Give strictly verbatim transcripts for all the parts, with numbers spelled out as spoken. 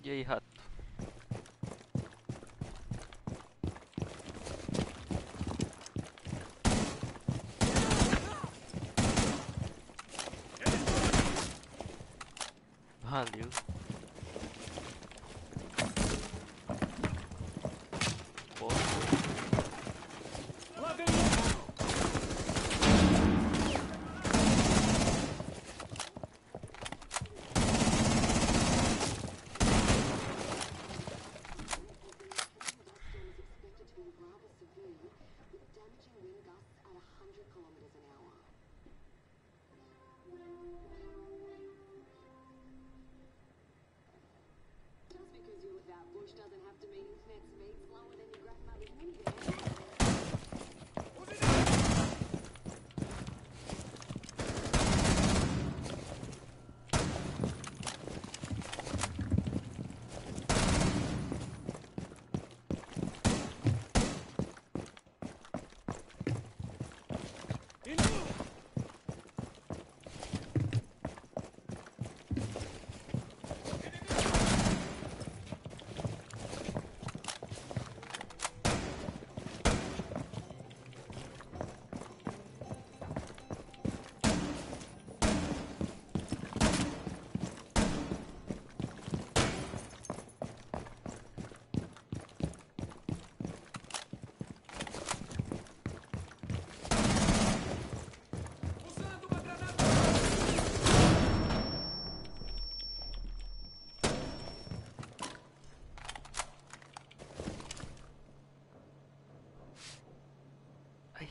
E aí, rato? Valeu. Boa. Ai.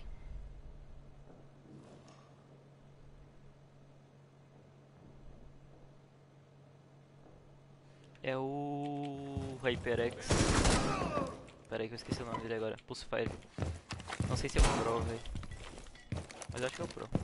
É o HyperX. Pera aí que eu esqueci o nome dele agora. Pulsefire. Não sei se é o Pro, velho. Mas eu acho que é o Pro.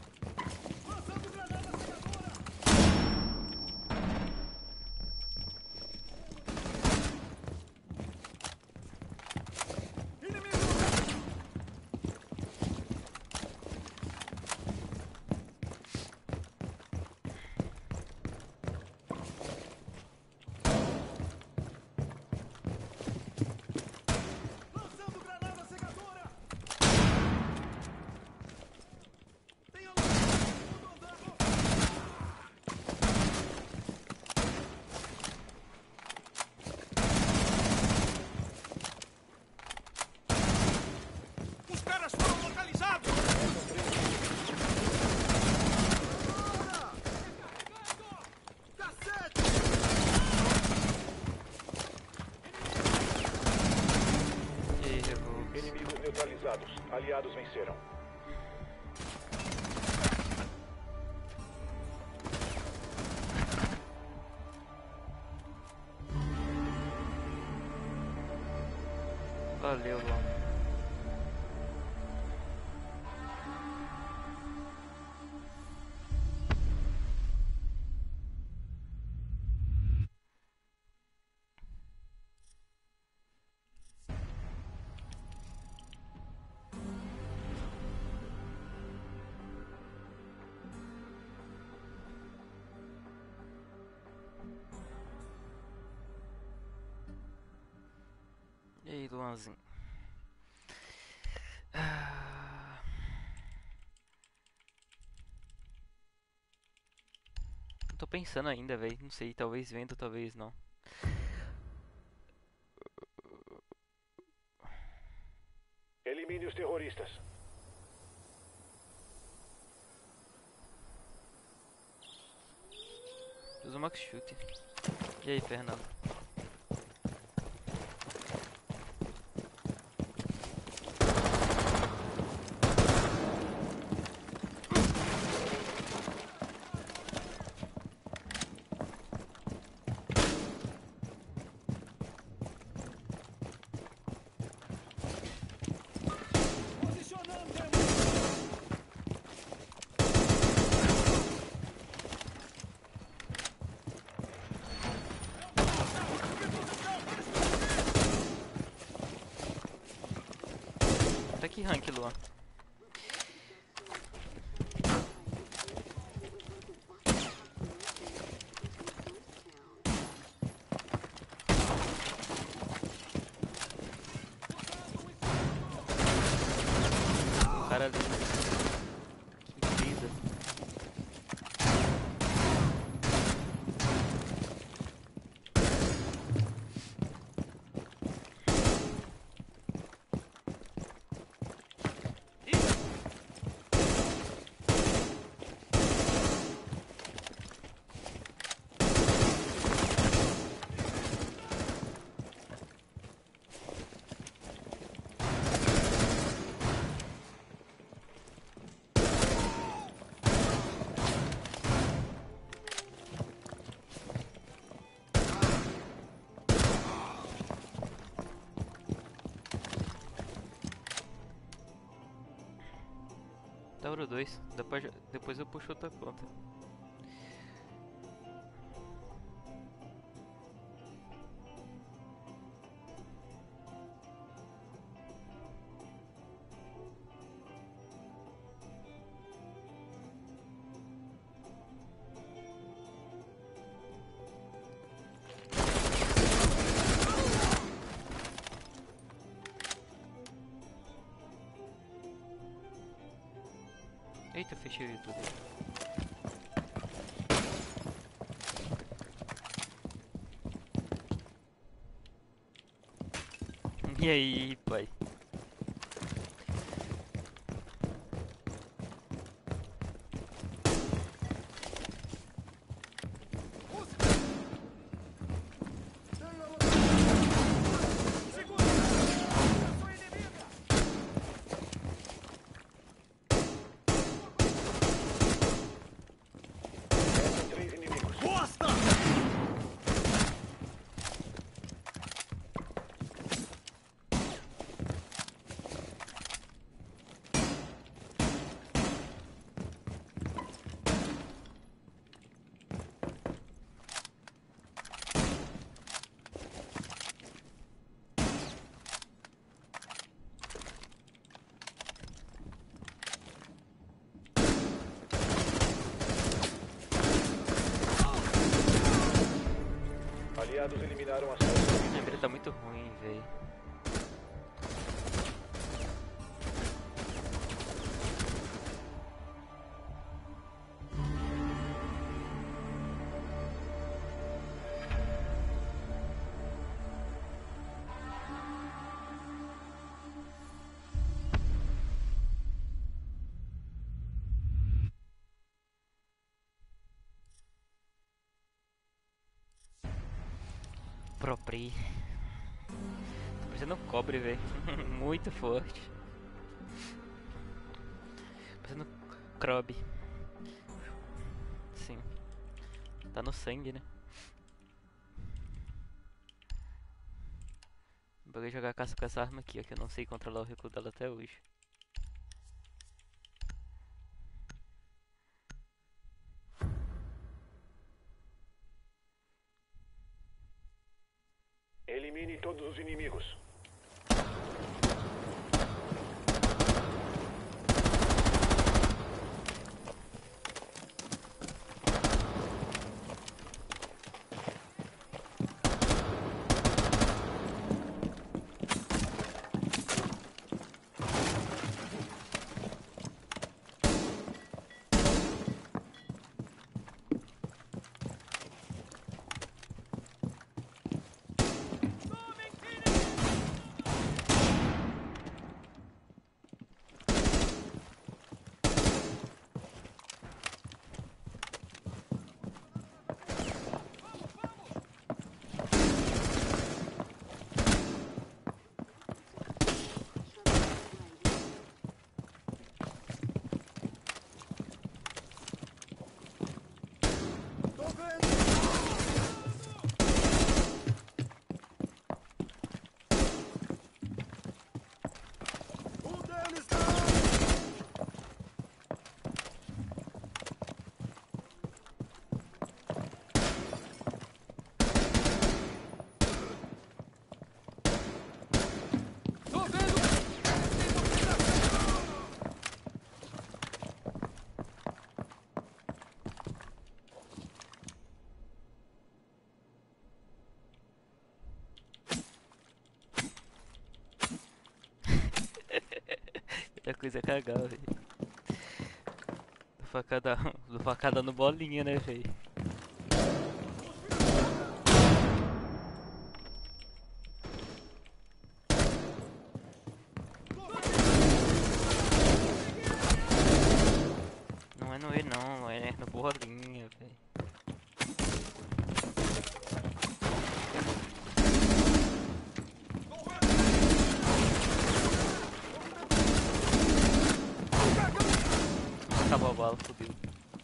Inimigos neutralizados. Aliados venceram. Valeu, Luan. E aí, Luanzinho? Ah... Tô pensando ainda, velho. Não sei, talvez vendo, talvez não. Elimine os terroristas. Usa o Max Shoot. E aí, Fernando? Até que rank, Luan? cara ali. Que brisa. Tauro dois, depois, depois eu puxo outra conta. Eita, fechei o YouTube. E aí, pai? Três inimigos. Aliados eliminaram as forças. A mira tá muito ruim, velho. Pro play. Tô parecendo um cobre, velho. Muito forte. Parecendo Krob. Sim. Tá no sangue, né? Vou jogar caça com essa arma aqui, ó, que eu não sei controlar o recuo dela até hoje. Elimine todos os inimigos. A coisa é cagar, velho. Do facada, do facada no bolinha, né, velho? Não é no E não, é no bolinha, velho. Acabou a bala, fodeu.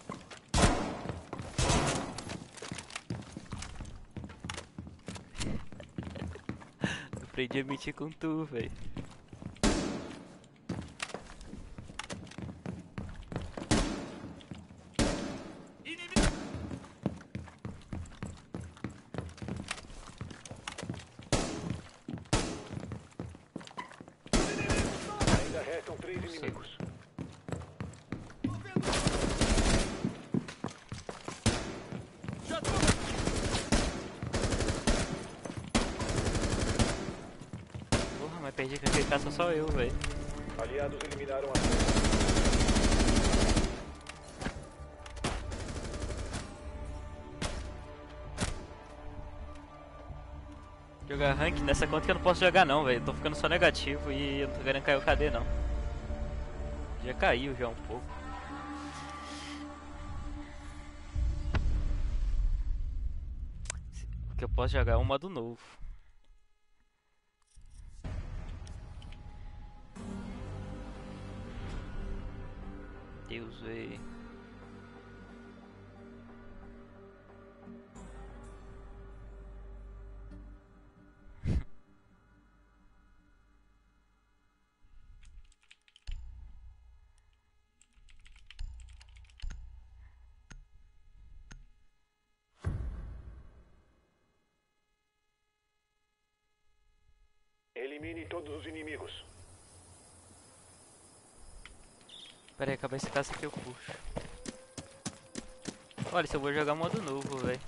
Eu aprendi a mentir com tu, velho. Ainda restam três inimigos. Porra, mas perdi que aquele caça só eu, velho. Aliados eliminaram a Jogar rank nessa conta que eu não posso jogar não, velho. Tô ficando só negativo e eu não tô querendo cair o K D não. Já caiu já um pouco. O que eu posso jogar é um modo novo. Deus, velho. Elimine todos os inimigos. Pera aí, acabar esse caça aqui eu puxo. Olha, se eu vou jogar modo novo, velho.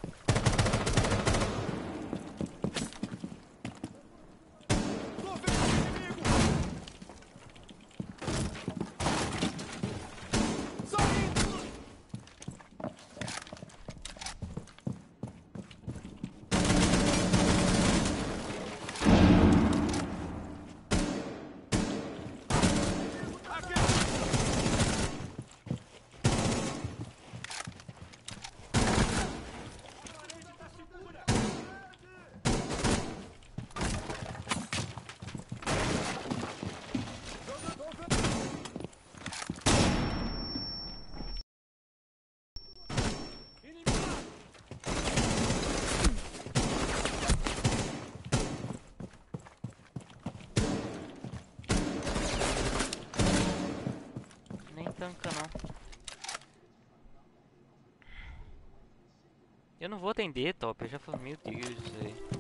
Tanca não. Eu não vou atender, top. Eu já falei, meu Deus, velho.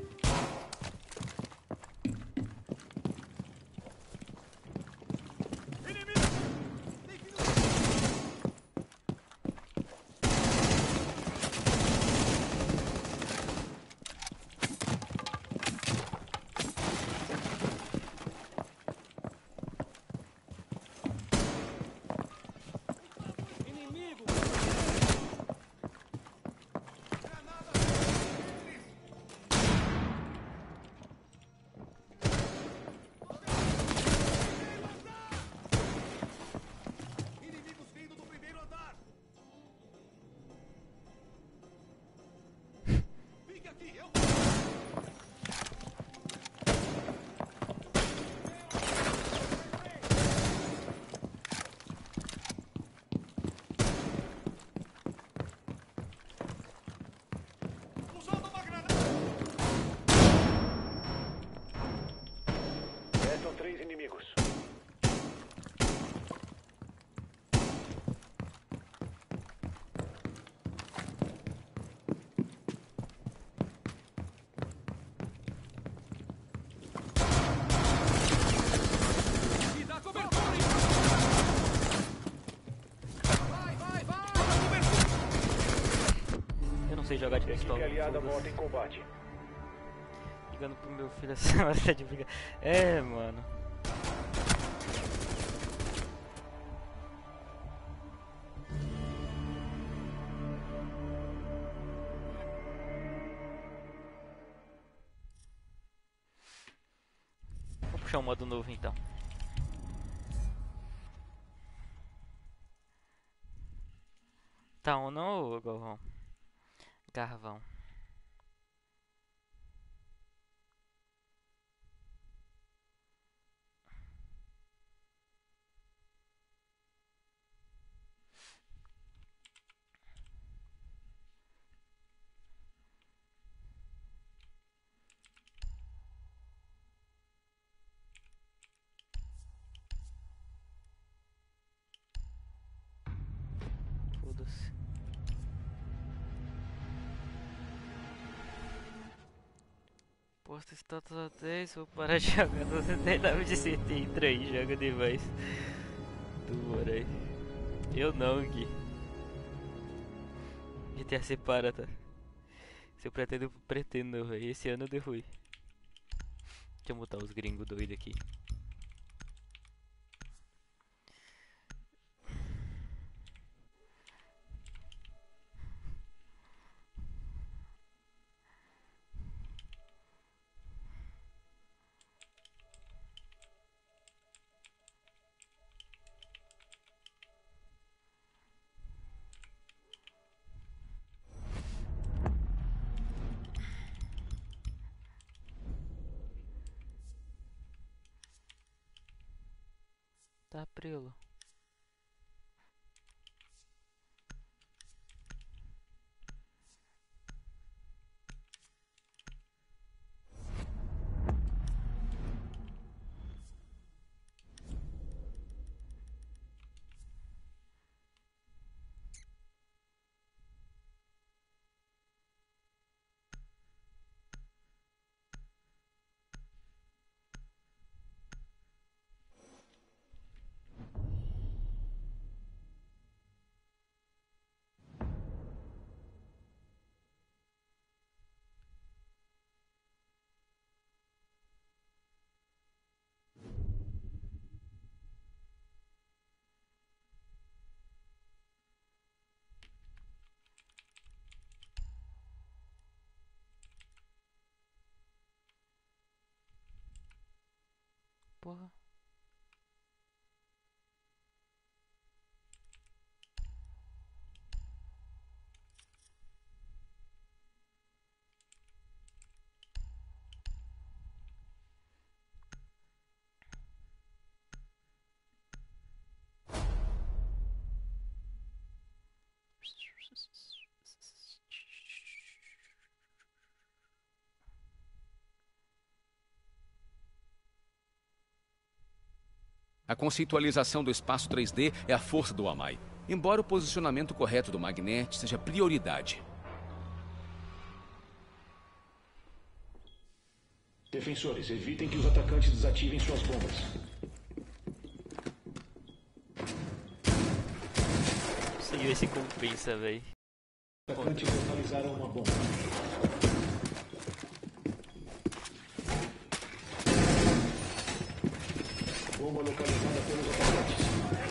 Restam três inimigos. Eu não sei jogar de pistola. Equipe aliada morta em combate. Ligando pro meu filho essa hora de briga. É, mano. puxar um modo novo então. Tá on não, Galvão? Garvão. Foda-se. Posto status a dez, vou parar de jogar no setenta e nove de cento e entra aí, joga demais. Dura aí. Eu não, Gui. G T A separa, tá? Se eu pretendo, eu pretendo, velho. Esse ano deu ruim. Deixa eu mutar os gringos doidos aqui. Tá, prelo. Porra. A conceitualização do espaço três D é a força do Amai, embora o posicionamento correto do Magnet seja prioridade. Defensores, evitem que os atacantes desativem suas bombas. Conseguiu esse compensa, véi. Atacantes localizaram uma bomba. Bomba localizada pelos atacantes.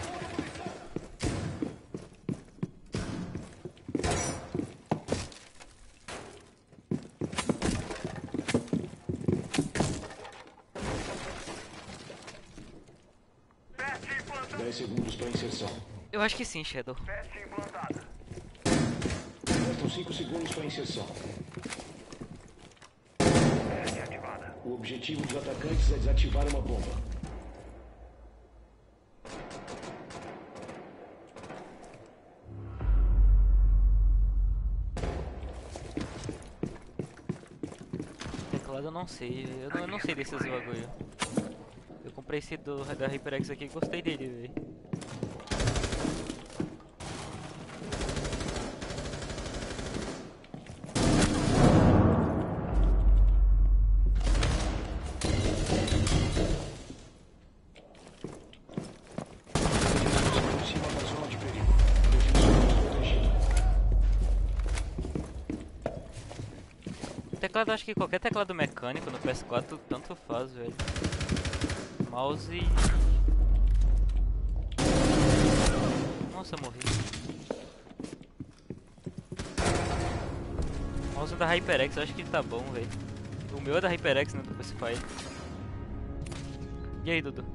dez segundos para inserção. Eu acho que sim, Shadow. Restam cinco segundos para inserção. O objetivo dos atacantes é desativar uma bomba. Teclado eu não sei, eu não, eu não sei desses bagulho. Eu comprei esse do, da HyperX aqui e gostei dele, velho. Teclado, acho que qualquer teclado mecânico no P S quatro tanto faz, velho. Mouse. Nossa, morri. Mouse da HyperX, eu acho que ele tá bom, velho. O meu é da HyperX, né, do P S cinco. E aí, Dudu?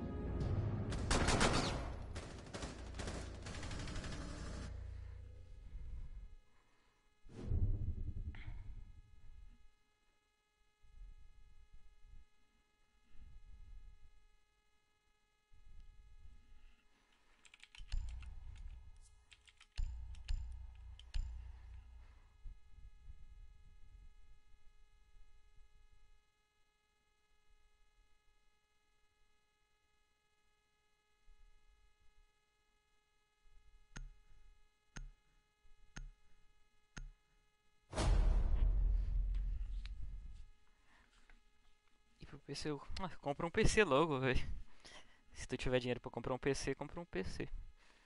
P C, ah, compra um P C logo, velho. Se tu tiver dinheiro pra comprar um P C, compra um P C.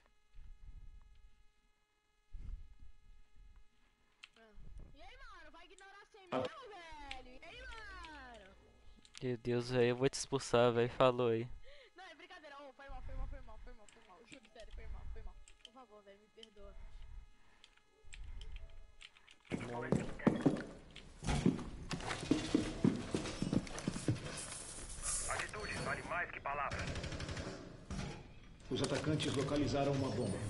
E aí, mano, vai ignorar sem mil, velho? E aí, mano? Meu Deus, velho, eu vou te expulsar, velho. Falou aí. Não, é brincadeira. Ô, oh, foi mal, foi mal, foi mal, foi mal, foi mal. Juro, sério, foi mal, foi mal. Por favor, velho, me perdoa. Atitude vale mais que palavras. Os atacantes localizaram uma bomba.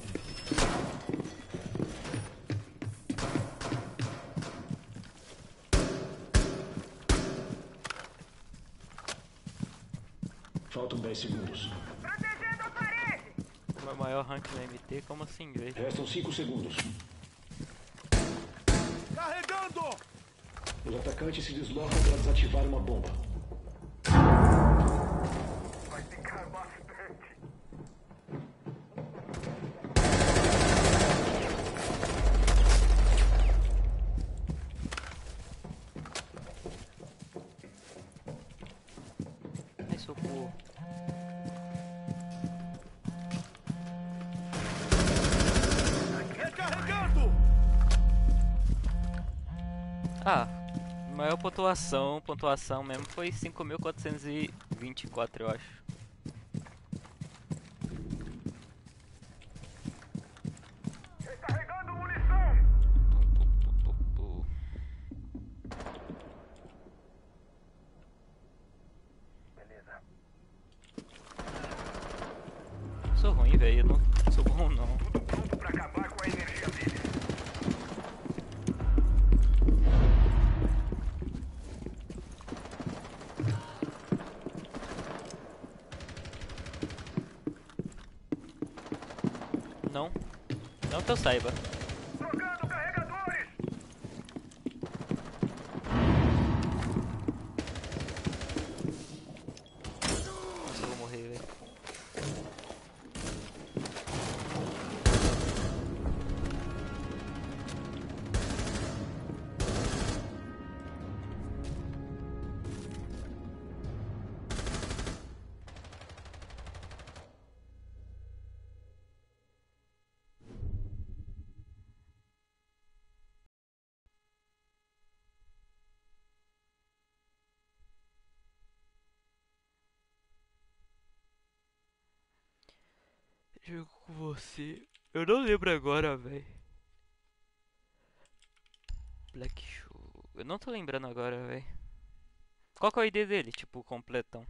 Faltam dez segundos. Protegendo a parede! O meu maior rank no M T, como assim, velho? Restam cinco segundos. Carregando! Os atacantes se deslocam para desativar uma bomba. Vai ficar bastante. Ai, socorro. Recarregando! Ah, maior pontuação, pontuação mesmo foi cinco mil quatrocentos e vinte e quatro, eu acho. Recarregando munição! Pu, pu, pu, pu. Beleza. Sou ruim, velho. Eu não sou bom, não. Tudo pronto pra acabar com a energia dele. Não. Não que eu saiba. Trocando carregadores! Nossa, eu vou morrer, velho. Jogo com você. Eu não lembro agora, velho. Black Show. Eu não tô lembrando agora, velho. Qual que é o I D dele? Tipo, completão.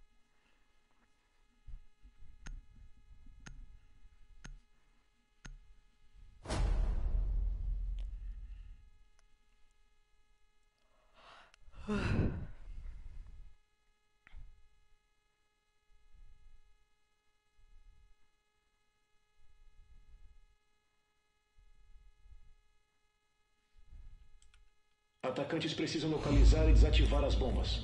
Atacantes precisam localizar e desativar as bombas.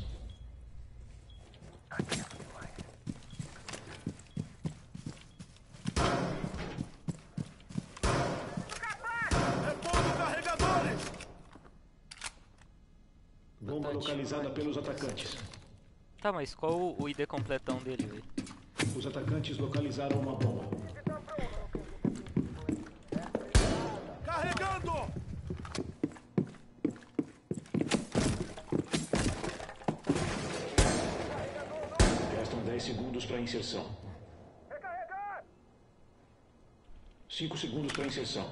Repondo carregadores! Bomba localizada pelos atacantes. Tá, mas qual o o I D completão dele, velho? Os atacantes localizaram uma bomba. Carregando! Restam dez segundos para inserção. Recarregar! cinco segundos para inserção.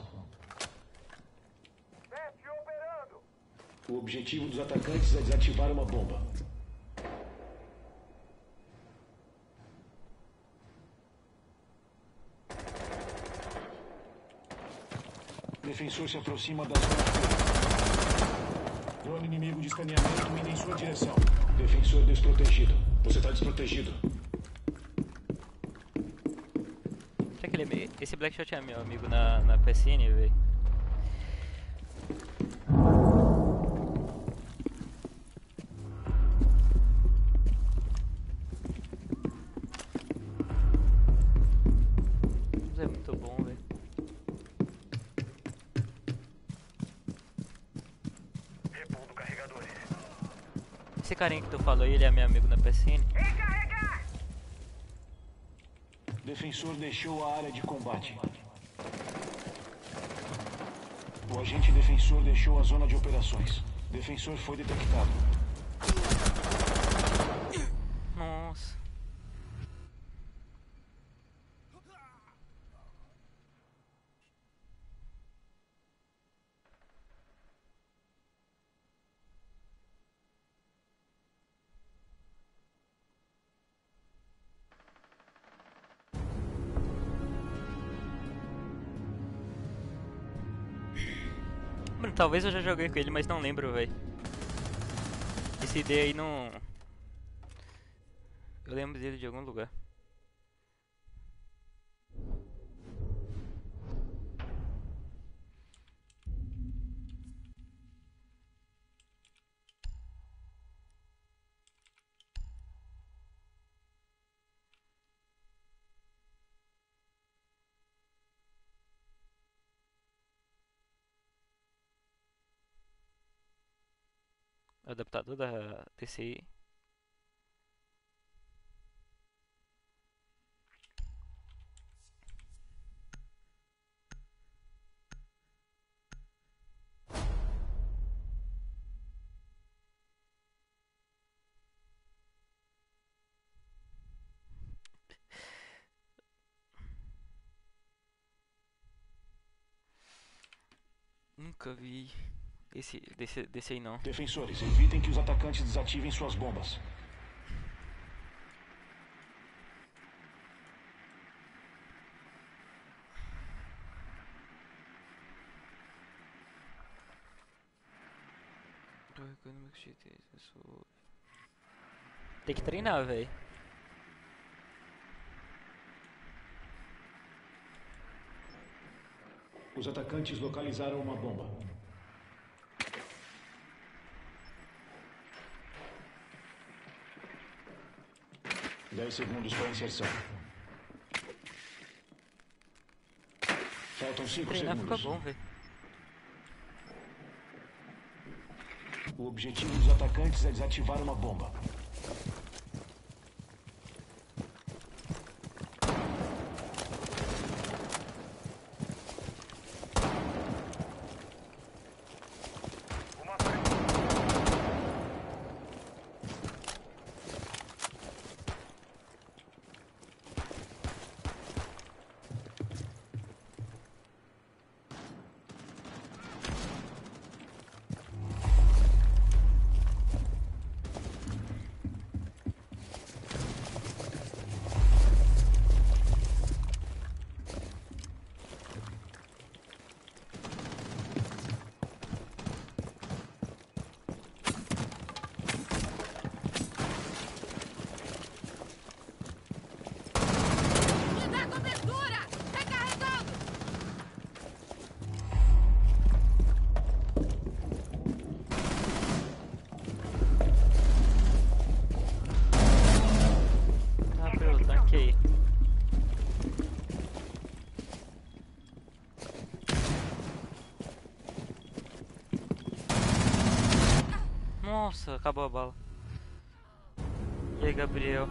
Teste operando! O objetivo dos atacantes é desativar uma bomba. defensor se aproxima da zona de... Drone inimigo de escaneamento indo em sua direção. Defensor desprotegido. Você tá desprotegido. Será que ele é meio... Esse Blackshot é meu amigo na, na P S N, velho? Isso é muito bom, velho. Repondo carregadores. Esse carinha que tu falou aí, ele é meu amigo na P S N? Defensor deixou a área de combate. O agente defensor deixou a zona de operações. Defensor foi detectado. Nossa. Mano, talvez eu já joguei com ele, mas não lembro, velho. Esse I D aí não... Eu lembro dele de algum lugar. Adaptador da T C I. Nunca vi esse desse, desse aí não. Defensores, evitem que os atacantes desativem suas bombas. Tem que treinar, velho. Os atacantes localizaram uma bomba. Dez segundos para inserção. Faltam cinco Treinar segundos. fica bom, velho. O objetivo dos atacantes é desativar uma bomba. Me dá cobertura! Recarregando! Ah, pelo tanque aí. Nossa, acabou a bala. E aí, Gabriel?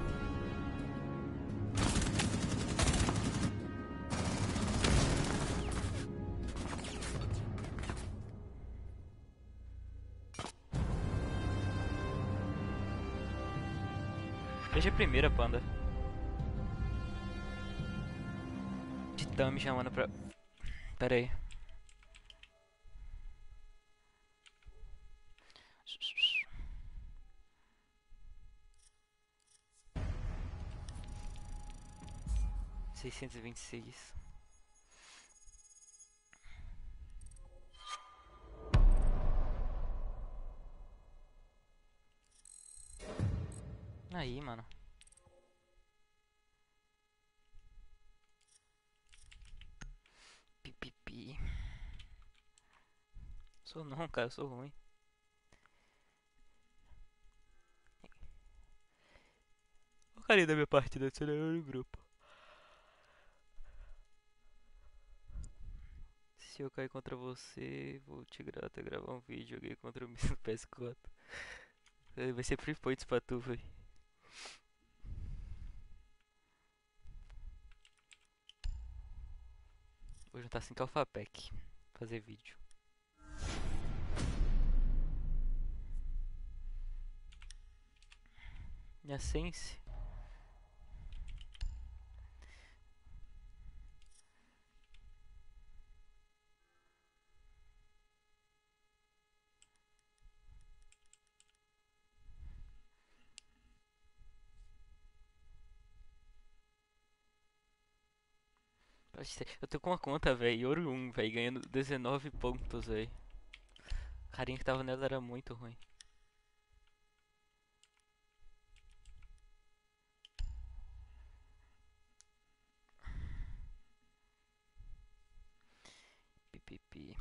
Veja a primeira, panda. Titã me chamando pra... Pera aí. seiscentos e vinte e seis. Aí, mano. Pipipi. Sou não, cara, eu sou ruim. O carinha da minha partida acelerou no grupo. Se eu cair contra você, vou te gra até gravar um vídeo. Joguei contra o Miss no P S quatro. Vai ser free points pra tu, véi. Vou juntar cinco alpha pack. Fazer vídeo. Minha sense. Eu tô com uma conta, velho, ouro um, velho, ganhando dezenove pontos, velho. O carinha que tava nela era muito ruim. Pipipi.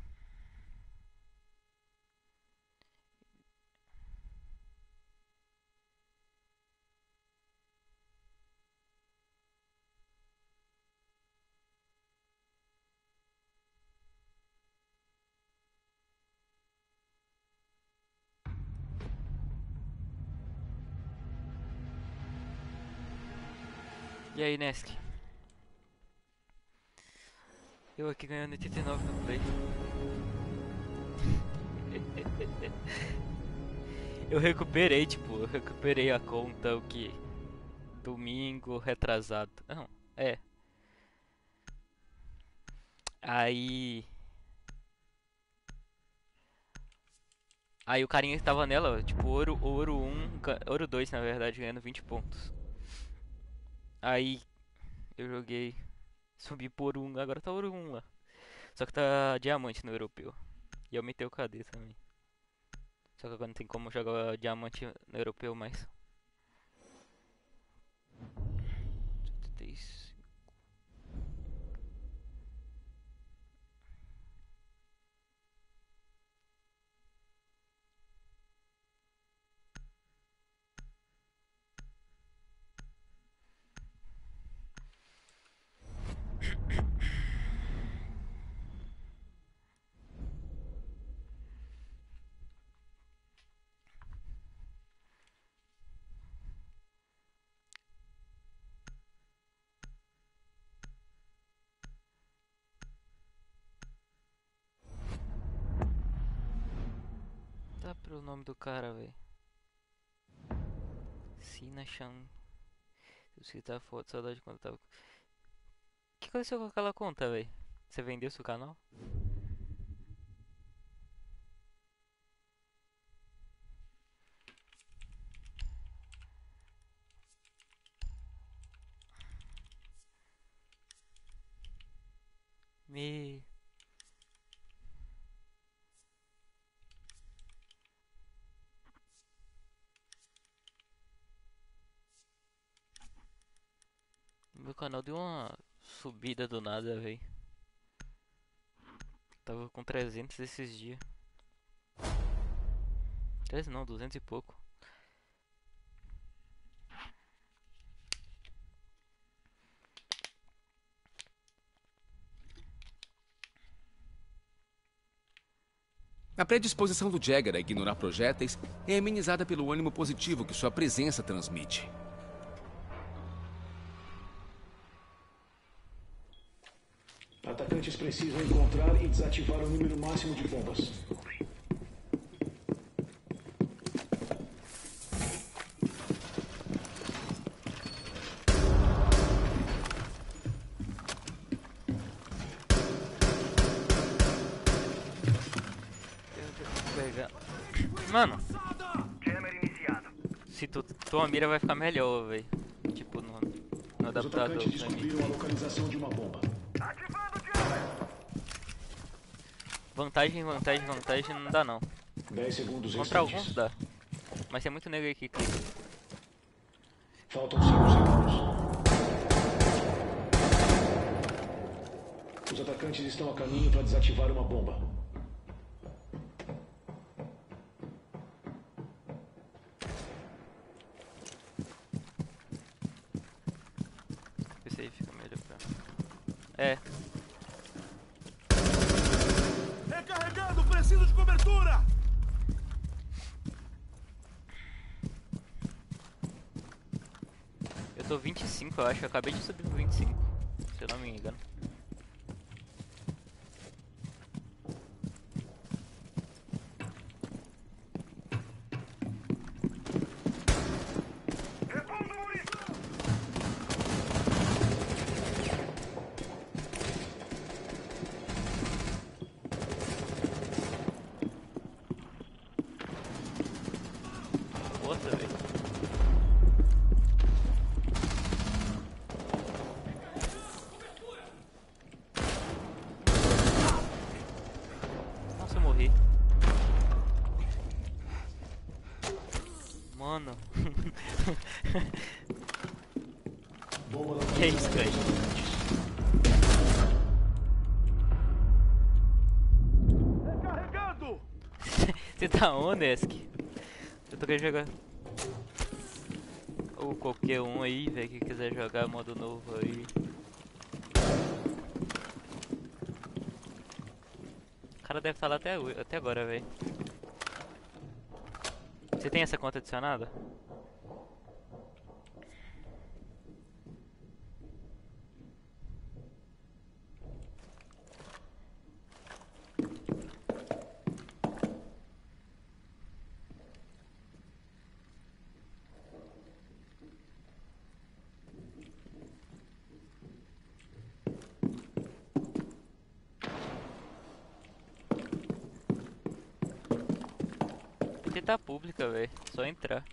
E aí, Nesk? Eu aqui ganhando oitenta e nove no play. Eu recuperei, tipo, eu recuperei a conta o que? Domingo retrasado. Não, é. Aí. Aí o carinha que tava nela, tipo, ouro, ouro um, ouro dois na verdade, ganhando vinte pontos. Aí eu joguei, subi por um, agora tá ouro um lá. Só que tá diamante no europeu. E aumentei o K D também. Só que agora não tem como jogar diamante no europeu mais. setenta e cinco. Dá pro nome do cara, velho. Sinachan. Se tá foto, saudade quando tava. O que aconteceu com aquela conta, velho? Você vendeu seu canal? Me. Meu canal deu uma subida do nada, velho. Tava com trezentos esses dias. trezentos não, duzentos e pouco. A predisposição do Jagger a ignorar projéteis é amenizada pelo ânimo positivo que sua presença transmite. Atacantes precisam encontrar e desativar o número máximo de bombas. Mano, se tu tua mira vai ficar melhor, velho. Tipo no, no Os adaptador. atacantes descobriram a localização de uma bomba. Vantagem, vantagem, vantagem não dá não. dez segundos Contra restantes. alguns dá. Mas tem muito nego aí que clica. Faltam cinco segundos. Os atacantes estão a caminho para desativar uma bomba. Esse aí fica melhor pra... É. Recarregando, preciso de cobertura! Eu tô vinte e cinco, eu acho. Eu acabei de subir pro vinte e cinco. Se eu não me engano. Outra, velho. Nossa, eu morri. Mano. Bomba Que isso, cara? Recarregando! Você tá onde, Esk? Eu tô querendo jogar. Ou qualquer um aí, velho, que quiser jogar modo novo aí. O cara deve estar lá até, ho- até agora, velho. Você tem essa conta adicionada? Porque tá pública, velho. Só entrar.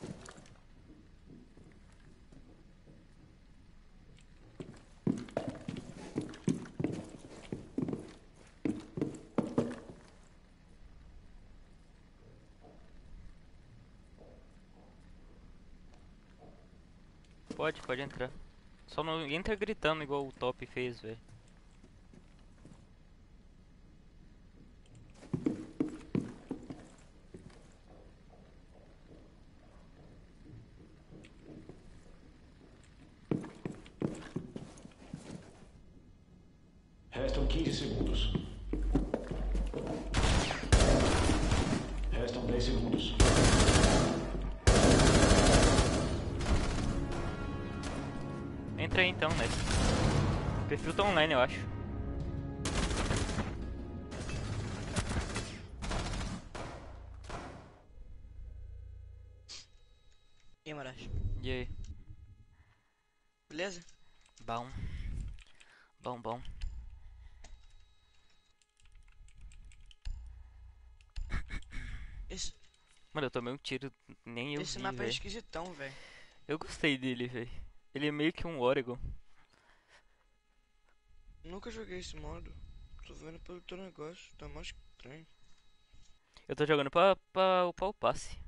Pode, pode entrar. Só não entra gritando igual o Top fez, velho. Restam quinze segundos. Restam dez segundos. Entra aí então, né? O perfil tá online, eu acho. E aí, Maracho? E aí? Beleza? Bom. Bom, bom. Esse, Mano, eu tomei um tiro, nem eu esse vi, mapa é velho. esquisitão, velho. Eu gostei dele, velho. Ele é meio que um Oregon. Nunca joguei esse modo. Tô vendo pelo teu negócio, tá mais estranho. Eu tô jogando pra, pra upar o passe.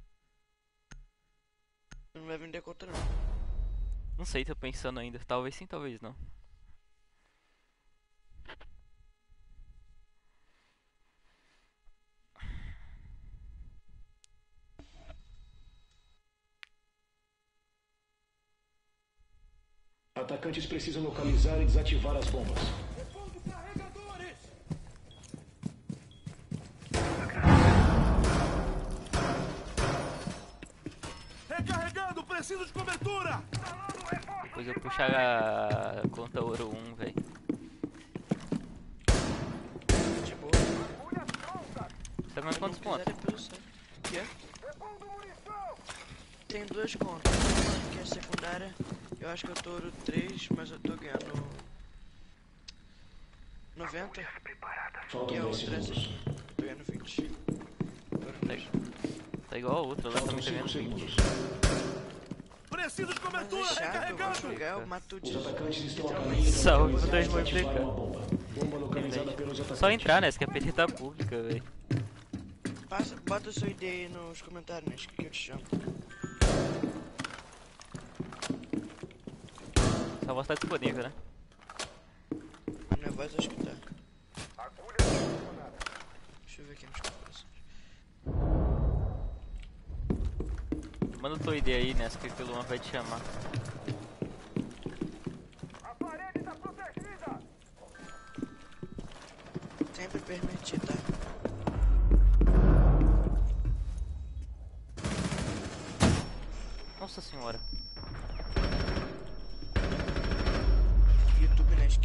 Não vai vender conta não. Não sei, tô pensando ainda. Talvez sim, talvez não. Atacantes precisam localizar e desativar as bombas. Repondo carregadores! Recarregando, preciso de cobertura! Depois eu puxar a conta Ouro um, velho. De boa. Você tá ganhando quantos Se não pontos? quiser, é pelo site. Que é? Tem duas contas. Uma que é secundária. Eu acho que eu tô ouro três, mas eu tô ganhando noventa. E Faltam a dez outra é segundos. tô ganhando vinte. Tá, tá igual a outra, lá Faltam também tá cinco ganhando vinte. segundos. Preciso de Mas é cobertura, chato, eu vou recarregando! jogar, eu mato Os de... atacantes estão a Literalmente. caminho para Salve, localizar dois e desativar multiplicar. uma bomba. Bomba localizada pelos atacantes. Só entrar, né? Essa que a P T tá pública, velho. Passa, bota o seu I D aí nos comentários, né? Que eu te chamo. Sua voz tá disponível, né? Minha voz acho que tá. Deixa eu ver aqui nas configurações. Manda tua I D aí, Nesk, que o Luan vai te chamar. Sempre permitir, tá? Nossa senhora. YouTube Nesk.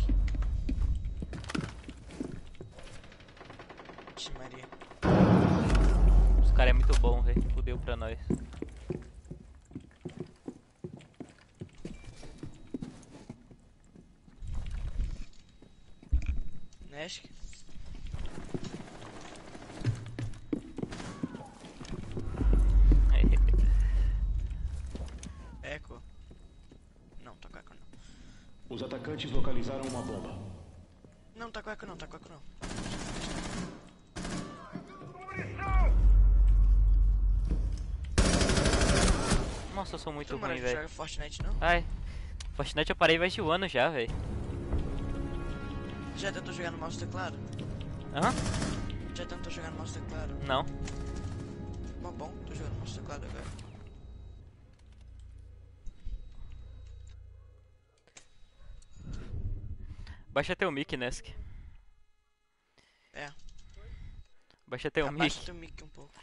Ixi, Maria. Os caras é muito bom, velho. Fudeu pra nós. Nesk. Eco. Não, tá com eco não. Os atacantes localizaram uma bomba. Não, tá com eco não, tá com eco não. Nossa, eu sou muito Tu, mano, ruim, joga velho. Fortnite não? Ai, Fortnite eu parei mais de um ano já, velho. Já tentou jogar no mouse e teclado? Hã? Já tentou jogar no mouse e teclado? Não. Mó bom, tô jogando no mouse e teclado agora. Baixa teu mic, Nesk. É. Baixa teu Abaixa mic. teu mic um pouco.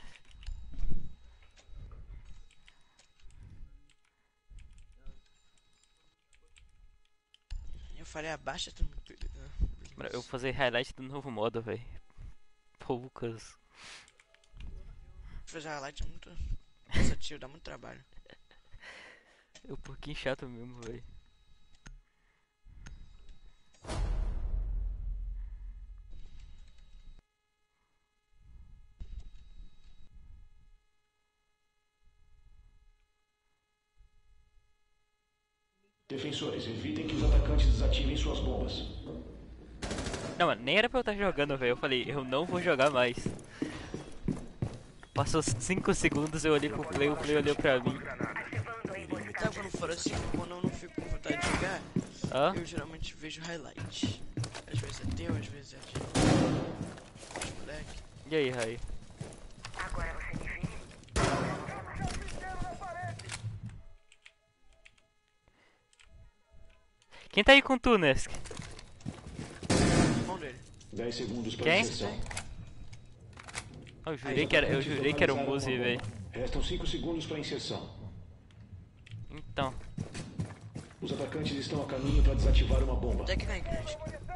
Eu falei abaixa teu mic. Bra- Eu vou fazer highlight do novo modo, velho. Poucas. Fazer highlight é muito cansativo, dá muito trabalho. É um pouquinho chato mesmo, velho. Defensores, evitem que os atacantes desativem suas bombas. Não, mano, nem era pra eu estar jogando, velho. Eu falei, eu não vou jogar mais. Passou cinco segundos, eu olhei pro play, o play olhou pra mim. Tá, quando for assim, quando eu não fico com vontade de jogar, Hã? eu geralmente vejo highlight. Às vezes é teu, às vezes é de... de moleque. E aí, Rai? Quem tá aí com tu, Nesk? Irmão dele. dez segundos para Quem? inserção. Eu jurei que era, eu jurei que era o Muzi, velho. Restam cinco segundos para inserção. Então. Os atacantes estão a caminho para desativar uma bomba. Onde é que vem, Crash?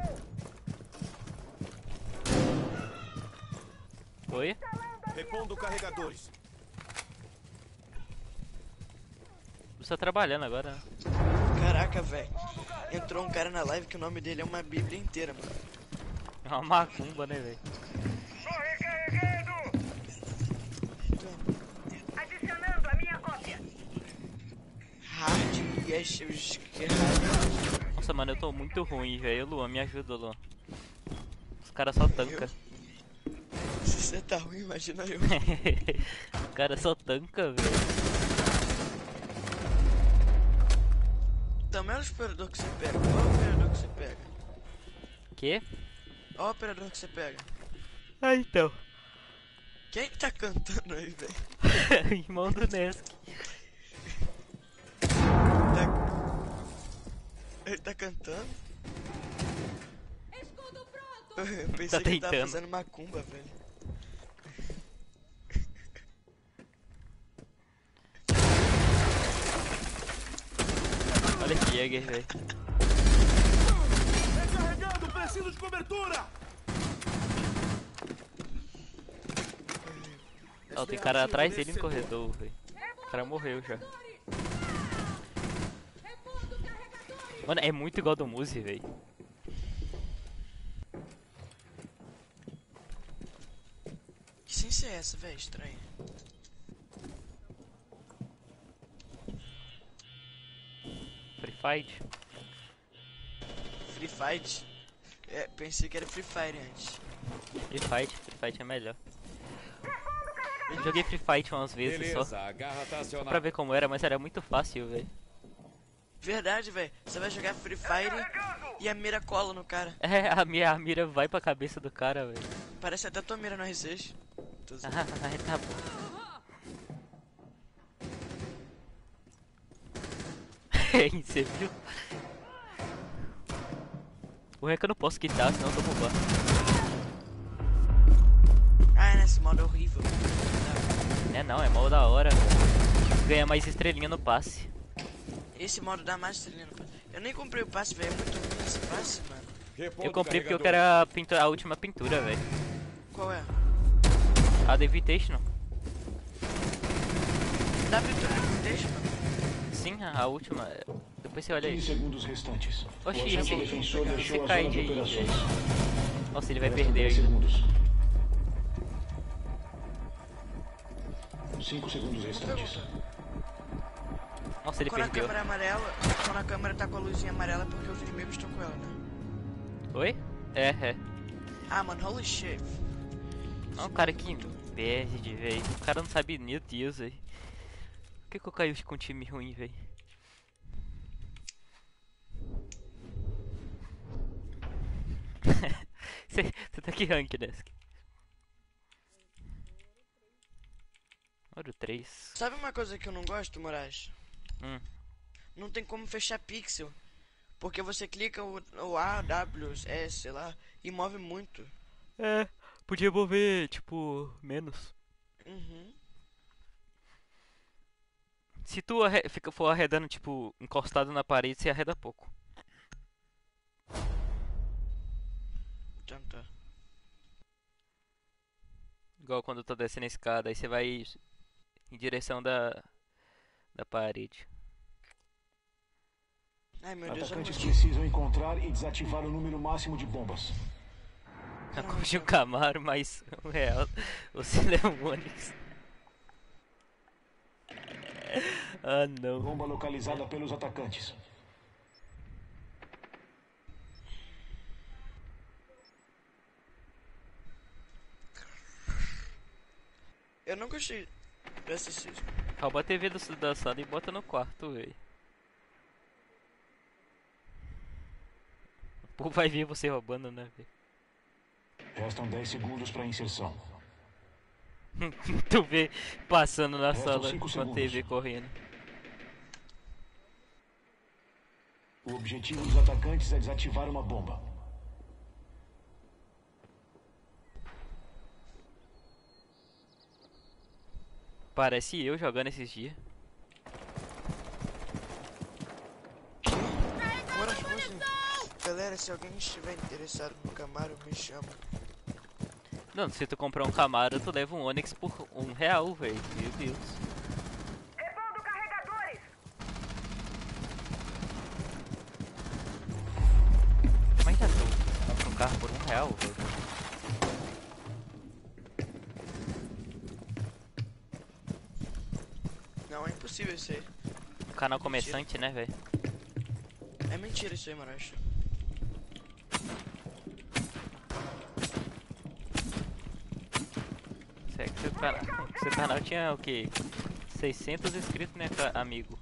Oi? Repondo carregadores. Você tá trabalhando agora, né? Caraca, velho. Entrou um cara na live que o nome dele é uma bíblia inteira, mano. É uma macumba, né, velho? Adicionando a minha cópia. Hard, yes, eu esqueci. hard. Nossa, mano, eu tô muito ruim, velho. Luan, me ajuda, Luan. Os caras só tancam. Se você tá ruim, imagina eu. Os caras só tancam, velho. Também é o operador que você pega. Qual é o operador que você pega? Quê? Qual é o operador que você pega? Ah, então. Quem que tá cantando aí, velho? Irmão do Nesk. Tá... Ele tá cantando? Escudo pronto. Eu pensei Tá que ele tava tentando. fazendo macumba, velho. Olha esse Jäger, velho. Recarregando, preciso de cobertura. Ó, tem cara atrás dele no corredor, velho. O cara morreu já. Mano, é muito igual do Muzi, velho. Que ciência é essa, velho? Estranha. Free Fight. Free Fight? É, pensei que era Free Fire antes. Free Fight, Free Fight é melhor. Eu joguei Free Fight umas vezes Beleza, só. a garra tá Só acionada. pra ver como era, mas era muito fácil, velho. Verdade, velho. Você vai jogar Free Fire e a mira cola no cara. É, a minha a mira vai pra cabeça do cara, velho. Parece até tua mira no R seis. Tô zoando. Ah, tá bom. Você viu? O é que eu não posso quitar, senão eu tô roubando. Ah, nesse modo é horrível. É não, é mal da hora. Ganha mais estrelinha no passe. Esse modo dá mais estrelinha no passe. Eu nem comprei o passe, velho. É muito ruim esse passe, mano. Eu comprei porque eu quero a, pintura, a última pintura, velho. Qual é? A The Invitational. Dá pintura no Invitation, mano? Sim, a, a última. Depois você olha aí. quinze segundos restantes. Oxi, o agente esse- defensor esse deixou a cai zona de aí, operações. Nossa, ele vai Restam perder dez ainda. segundos. cinco segundos restantes. Nossa, ele Quando a perdeu. câmera é amarela, quando a câmera tá com a luzinha amarela é porque os inimigos estão com ela, né? Oi? É, é. Ah, mano, holy shit. Olha o cara que perde, velho. O cara não sabe, meu Deus, velho. Por que, que eu caí com um time ruim, velho? Você tá que rank, Desk? Ouro três. Sabe uma coisa que eu não gosto, Moraes? Hum. Não tem como fechar pixel. Porque você clica o, o A, W, S, sei lá, e move muito. É, podia mover, tipo, menos. Uhum. Se tu arre fica, for arredando, tipo, encostado na parede, você arreda pouco. Então tá. Igual quando eu tô descendo a escada, aí você vai em direção da, da parede. Ai meu Deus, eu não Atacantes gostei. precisam encontrar e desativar o número máximo de bombas. Eu curti o Camaro, mas o real, você leva um Onix. Ah não. Bomba localizada pelos atacantes. Eu não gostei dessa season. Rouba a T V do, da sala e bota no quarto, velho. O povo vai ver você roubando, né, velho? Restam dez segundos para inserção. Tu vê passando na Restam sala cinco com a T V segundos. correndo. O objetivo dos atacantes é desativar uma bomba. Parece eu jogando esses dias. Moraes, como assim? Galera, se alguém estiver interessado no Camaro, me chama. Não, se tu comprar um Camaro, tu leva um Onix por um real, velho. Meu Deus. Repondo carregadores. Mas já tu compra um carro por um real, velho. Não, é impossível isso aí. Um canal começante, né, velho? É mentira isso aí, Moraes. Será que seu canal, seu canal tinha o quê? seiscentos inscritos, né, ca- amigo?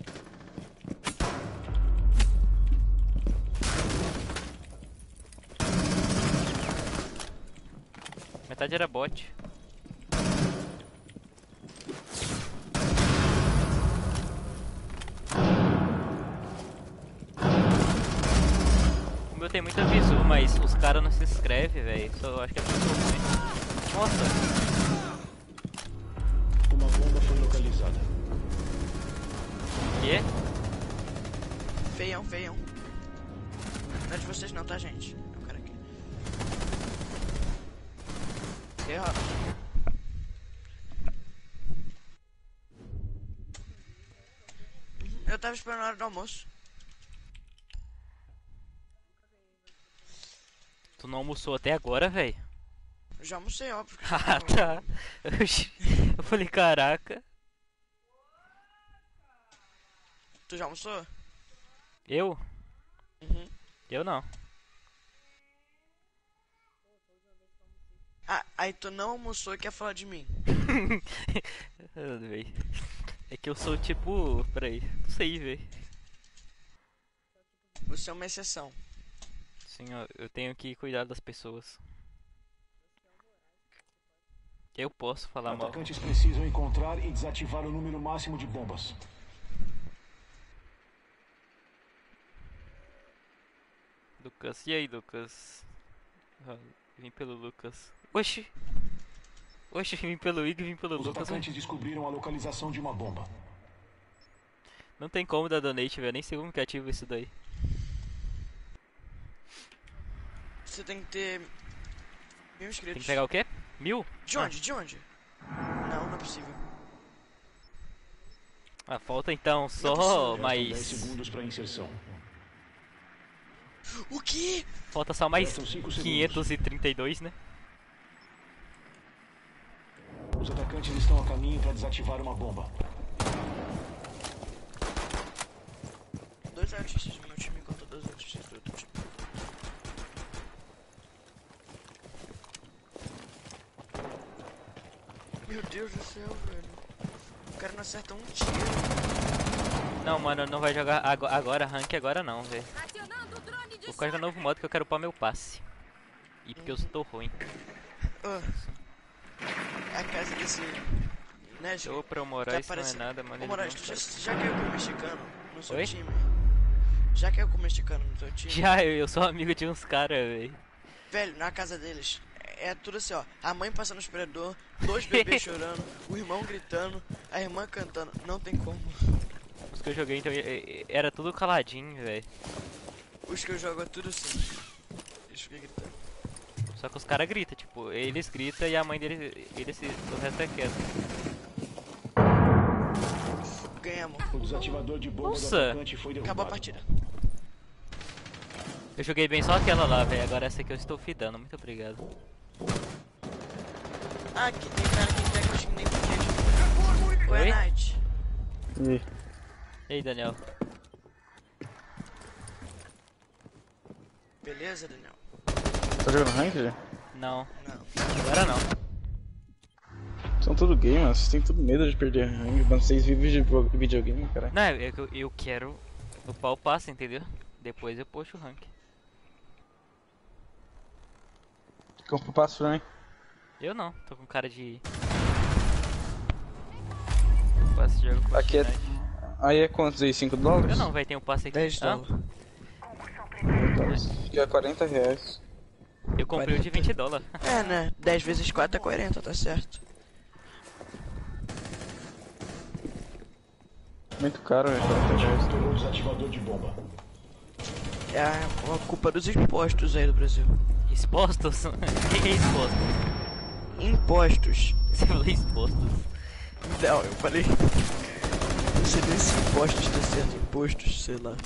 Metade era bot. O meu tem muito aviso, mas os caras não se inscrevem, velho. Só acho que é muito ruim. Nossa! Uma bomba foi localizada. Quê? Feião, feião. Não é de vocês não, tá, gente? É o cara aqui. Errado. Eu tava esperando a hora do almoço. Tu não almoçou até agora, velho? Eu já almocei, óbvio. que Ah, eu- tá. Eu falei, caraca. Tu já almoçou? Eu? Uhum. Eu não. Ah, aí tu não almoçou e quer falar de mim. Ah, véi. É que eu sou tipo. Peraí. Não sei, velho. Você é uma exceção. Sim, ó, eu tenho que cuidar das pessoas. Eu posso falar mal. Atacantes precisam encontrar e desativar o número máximo de bombas. Lucas, e aí, Lucas? Ah, vim pelo Lucas. Oxi! Oxi, vim pelo Igor e vim pelo Os Lucas. atacantes descobriram a localização de uma bomba. Não tem como dar donate, velho. Nem sei como que ativa isso daí. Você tem que ter mil Tem inscritos. que pegar o quê? Mil? De onde? De onde? Não, não é possível. Ah, falta então só Restam dez mais. segundos para inserção. O quê? Falta só mais Restam cinco segundos. quinhentos e trinta e dois, né? Os atacantes estão a caminho para desativar uma bomba. Dois artistas do meu time contra dois artistas do outro time. Meu Deus do céu, velho. O cara não acerta um tiro. Não, mano, não vai jogar ago- agora, rank agora não, velho. Acionando o drone de Vou colocar novo modo que eu quero upar meu passe. E porque eu estou ruim. Ah. A casa desse... Né, Ô, pra que Moraes não é aparece- nada, mano. Ô ele Moraes, não tu já, faz. já caiu com o mexicano no seu Oi? time? Já caiu com o mexicano no teu time? Já, eu, eu sou amigo de uns caras, velho. Velho, na casa deles, é é tudo assim, ó. A mãe passando no aspirador, dois bebês chorando, o irmão gritando, a irmã cantando. Não tem como. Os que eu joguei, então, e- e- era tudo caladinho, velho. Os que eu jogo é tudo assim. Eles ficam gritando. Só que os caras gritam, tipo, eles gritam e a mãe deles, eles, se- o resto é quieto. Ganhamos. O desativador de bomba Nossa! do atacante foi derrubado. Acabou a partida. Eu joguei bem só aquela lá, velho. Agora essa aqui eu estou fidando. Muito obrigado. Ah, aqui tem cara que pega, eu acho que nem podia. Oi, Oi? Night. E E aí, Daniel? Beleza, Daniel? tá jogando ranked? Não, Não. agora não. São tudo gamers, vocês têm tudo medo de perder rank quando vocês vivem de vo- videogame, cara. Não, é que eu, eu quero upar o passe, entendeu? Depois eu puxo o rank. Compra o passo pra mim. Eu não, tô com cara de. Passe de jogo com Aqui é- Fortnite. Aí é quantos aí? cinco dólares? Eu não, vai ter um passe aqui. dez Ah, dólares. E é quarenta reais. eu comprei o de vinte dólares. É, né? dez vezes quatro é quarenta, tá certo. Muito caro, velho. O quarenta atacante reais. capturou o desativador de bomba. É a, a culpa dos impostos aí do Brasil. Expostos? O que é exposto? Impostos. Você falou expostos. Não, eu falei. Não sei nem se impostos tá certo. Impostos, sei lá.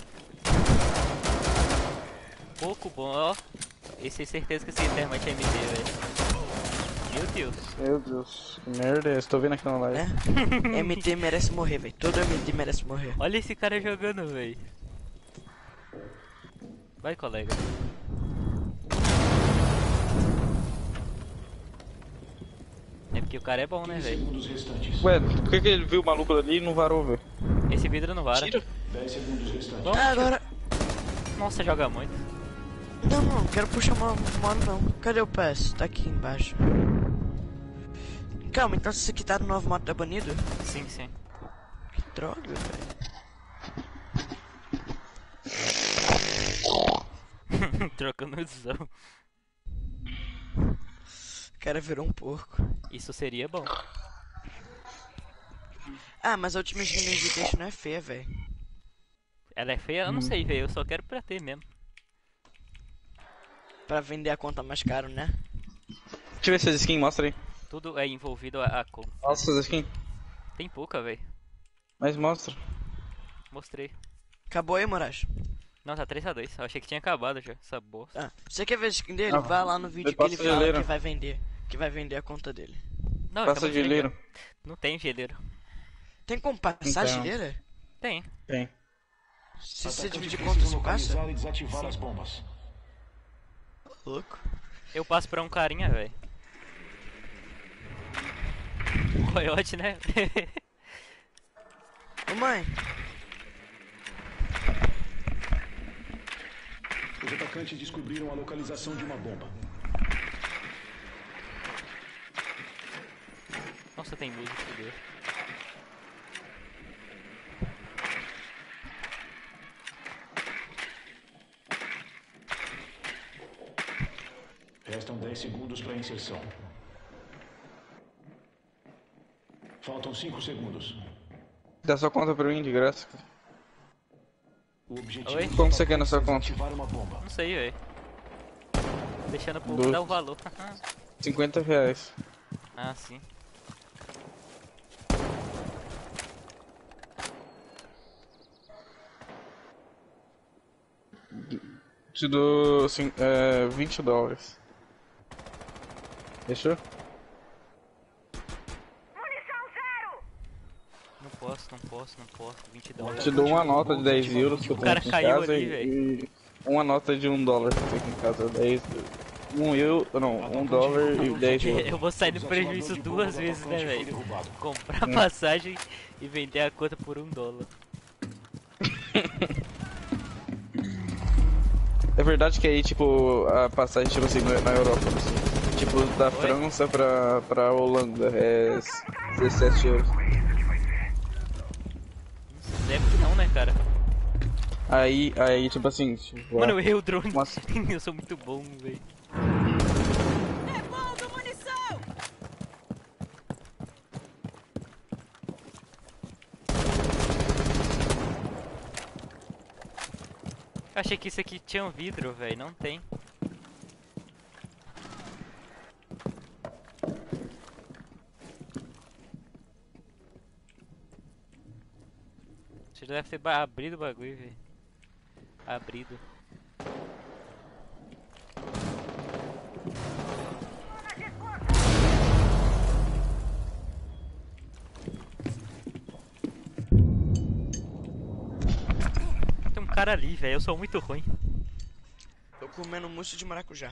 Pouco bom, ó. Esse é certeza que esse termite é M D, velho. Meu Deus. Meu Deus, que merda é essa? Tô vendo aqui na live. É? M T merece morrer, velho. Todo M T merece morrer. Olha esse cara jogando, velho. Vai, colega. É porque o cara é bom, né, quinze velho? segundos restantes. Ué, por que, que ele viu o maluco ali e não varou, velho? Esse vidro não vara. Tira. dez segundos restantes. Bom, Ah, agora. nossa, joga muito. Não, não, quero puxar uma mono não. Cadê o pass? Tá aqui embaixo. Calma, então se você aqui tá no novo modo tá banido? Sim, sim. Que droga, velho. Trocando visão. O cara virou um porco. Isso seria bom. Ah, mas a última skin de texto não é feia, velho. Ela é feia? Eu não sei, velho. Eu só quero pra ter mesmo. Pra vender a conta mais caro, né? Deixa eu ver essas skins, mostra aí. Tudo é envolvido a, a cor. Mostra essas skins. Tem pouca, velho. Mas mostra. Mostrei. Acabou aí, Moraes? Não, tá três a dois. Eu achei que tinha acabado já. Essa bosta. Ah, você quer ver a skin dele? Ah, Vai lá no vídeo eu que ele passo fala geleira. que vai vender. Que vai vender a conta dele. Não, eu Passa já mostrei geleiro. já. Não tem geleiro. Tem como passar Então. gileira? Tem. Tem. Se você Atacantes dividir precisam conta, você passa? localizar e desativar as bombas. Louco. Eu passo pra um carinha, velho. Coyote, né? Ô mãe. Os atacantes descobriram a localização de uma bomba. Nossa, tem música, fudeu. Restam dez segundos para inserção. Faltam cinco segundos. Dá sua conta pra mim de graça. O objetivo Oi? dos Como você quer na sua atacantes é conta? desativar uma bomba. Não sei, velho. Deixando o povo Doze. dar o valor. cinquenta reais. Ah, sim. Te dou assim, é, vinte dólares. Fechou? Munição zero! Não posso, não posso, não posso. vinte dólares. Te dou uma nota de dez euros que eu O tenho cara aqui em caiu casa ali, e, velho. e uma nota de um dólar que eu tenho aqui em casa. dez, um euro, não, um dólar e dez euros. Eu vou sair no prejuízo duas vezes, né, velho? Comprar passagem e vender a conta por um dólar. É verdade que aí, tipo, a passagem, tipo assim, na Europa, assim, tipo, da França pra, pra Holanda é dezessete euros. Deve que não, né, cara? Aí, aí, tipo assim, tipo, Mano, eu errei o drone. Nossa. Eu sou muito bom, velho. Repondo munição! Eu achei que isso aqui tinha um vidro, velho. Não tem. Você já deve ter ba- abrido o bagulho, velho. Abrido. Tem um cara ali, velho. Eu sou muito ruim. Tô comendo mousse de maracujá.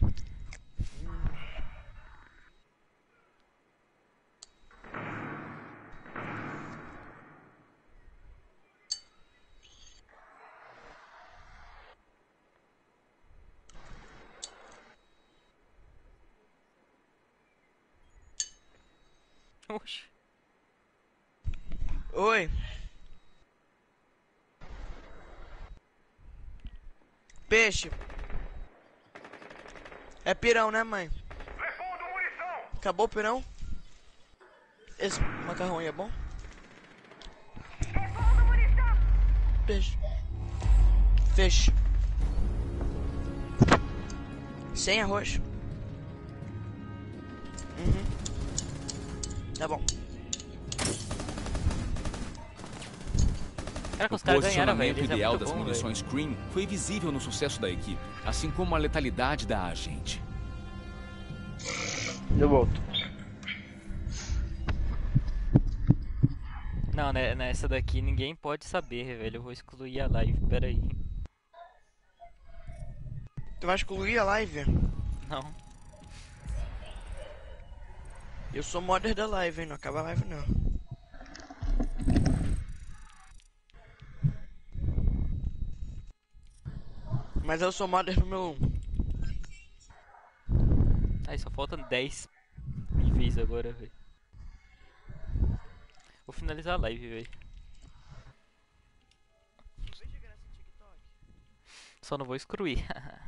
Oxi. Oi. Peixe. É pirão, né, mãe? Repondo munição! Acabou o pirão? Esse macarrão aí é bom? Repondo munição! Peixe. Peixe. Sem arroz. Uhum. Tá bom. Cara, que os O caras ganharam, velho. posicionamento Eles é ideal muito das bom, velho. munições Cream foi visível no sucesso da equipe, assim como a letalidade da agente. eu volto. Não, né, nessa daqui ninguém pode saber, velho. Eu vou excluir a live, pera aí. Tu vai excluir a live? Não. Eu sou modder da live, hein? Não acaba a live, não. Mas eu sou modder no meu... Aí só faltam dez níveis agora, velho. Vou finalizar a live, velho. Só não vou excluir.